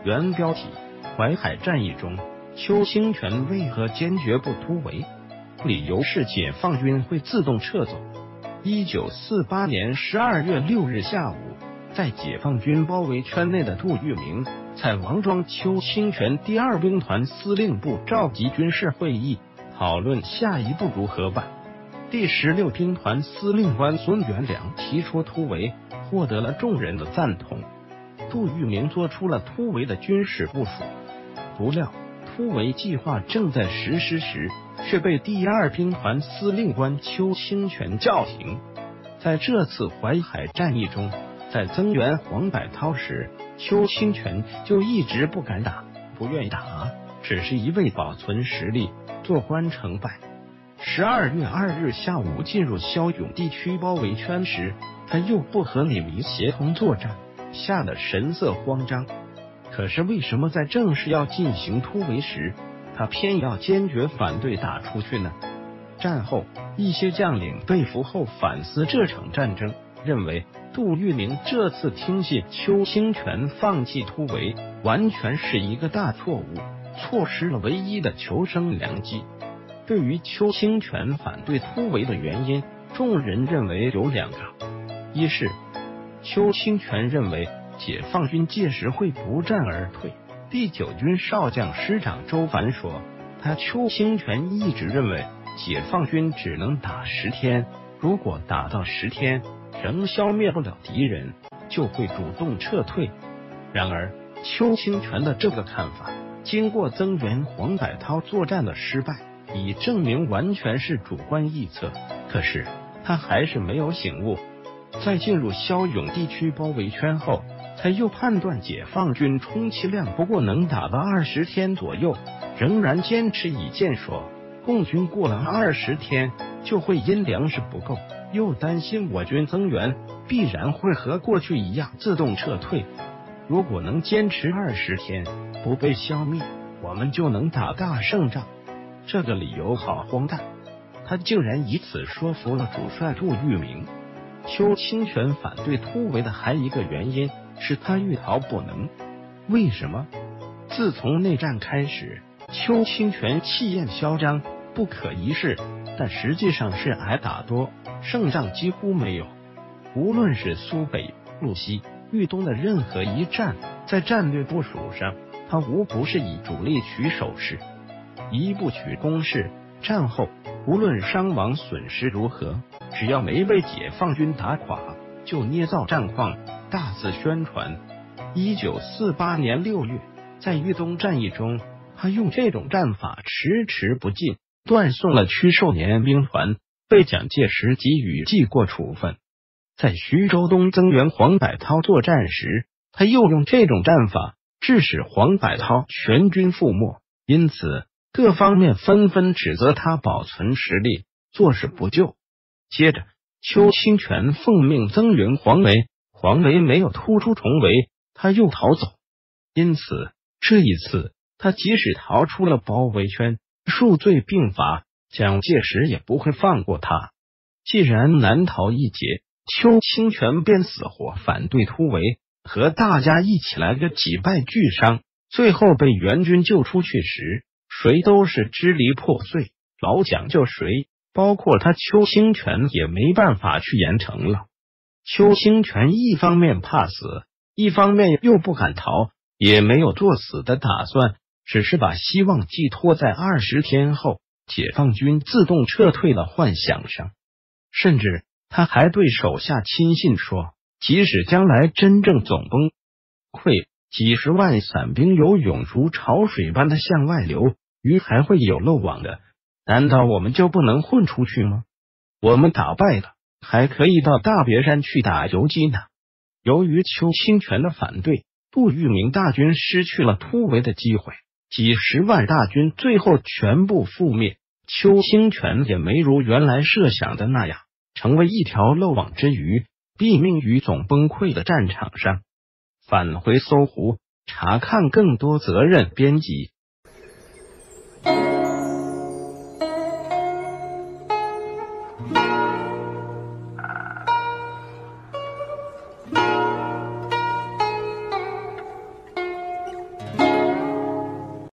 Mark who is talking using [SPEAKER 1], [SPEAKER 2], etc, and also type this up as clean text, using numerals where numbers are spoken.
[SPEAKER 1] 原标题：淮海战役中，邱清泉为何坚决不突围？理由是解放军会自动撤走。1948年12月6日下午，在解放军包围圈内的杜聿明在王庄邱清泉第2兵团司令部召集军事会议，讨论下一步如何办。第16兵团司令官孙元良提出突围，获得了众人的赞同。杜聿明做出了突围的军事部署，不料突围计划正在实施时，却被第2兵团司令官邱清泉叫停。在这次淮海战役中，在增援黄百韬时，邱清泉就一直不敢打，不愿意打，只是一味保存实力，坐观成败。12月2日下午进入骁勇地区包围圈时，他又不和李弥协同作战，吓得神色慌张。可是为什么在正式要进行突围时，他偏要坚决反对打出去呢？战后，一些将领被俘后反思这场战争，认为杜聿明这次听信邱清泉放弃突围，完全是一个大错误，错失了唯一的求生良机。对于邱清泉反对突围的原因，众人认为有2个。一是邱清泉认为解放军届时会不战而退。第9军少将师长周凡说，邱清泉一直认为解放军只能打10天，如果打到10天仍消灭不了敌人，就会主动撤退。然而邱清泉的这个看法，经过增援黄百韬作战的失败，已证明完全是主观臆测。可是他还是没有醒悟，在进入骁勇地区包围圈后，他又判断解放军充其量不过能打到20天左右，仍然坚持己见，说共军过了20天就会因粮食不够，又担心我军增援必然会和过去一样自动撤退。如果能坚持20天不被消灭，我们就能打大胜仗。这个理由好荒诞，他竟然以此说服了主帅杜聿明。邱清泉反对突围的还一个原因是他欲逃不能。为什么？自从内战开始，邱清泉气焰嚣张，不可一世，但实际上是挨打多，胜仗几乎没有。无论是苏北、路西、豫东的任何一战，在战略部署上，他无不是以主力取守势，一不取攻势。战后无论伤亡损失如何，只要没被解放军打垮，就捏造战况，大肆宣传。1948年6月，在豫东战役中，他用这种战法迟不进，断送了屈寿年兵团，被蒋介石给予记过处分。在徐州东增援黄百韬作战时，他又用这种战法，致使黄百韬全军覆没。因此各方面纷纷指责他保存实力，坐视不救。接着邱清泉奉命增援黄维，黄维没有突出重围，他又逃走。因此这一次他即使逃出了包围圈，数罪并罚，蒋介石也不会放过他。既然难逃一劫，邱清泉便死活反对突围，和大家一起来个几败俱伤。最后被援军救出去时，谁都是支离破碎，老蒋救谁，包括他邱清泉也没办法去严惩了。邱清泉一方面怕死，一方面又不敢逃，也没有作死的打算，只是把希望寄托在20天后解放军自动撤退的幻想上。甚至他还对手下亲信说，即使将来真正总崩溃，几十万散兵有涌如潮水般的向外流，鱼还会有漏网的，难道我们就不能混出去吗？我们打败了，还可以到大别山去打游击呢。由于邱清泉的反对，杜聿明大军失去了突围的机会，几十万大军最后全部覆灭。邱清泉也没如原来设想的那样，成为一条漏网之鱼，毙命于总崩溃的战场上。返回搜狐，查看更多责任编辑。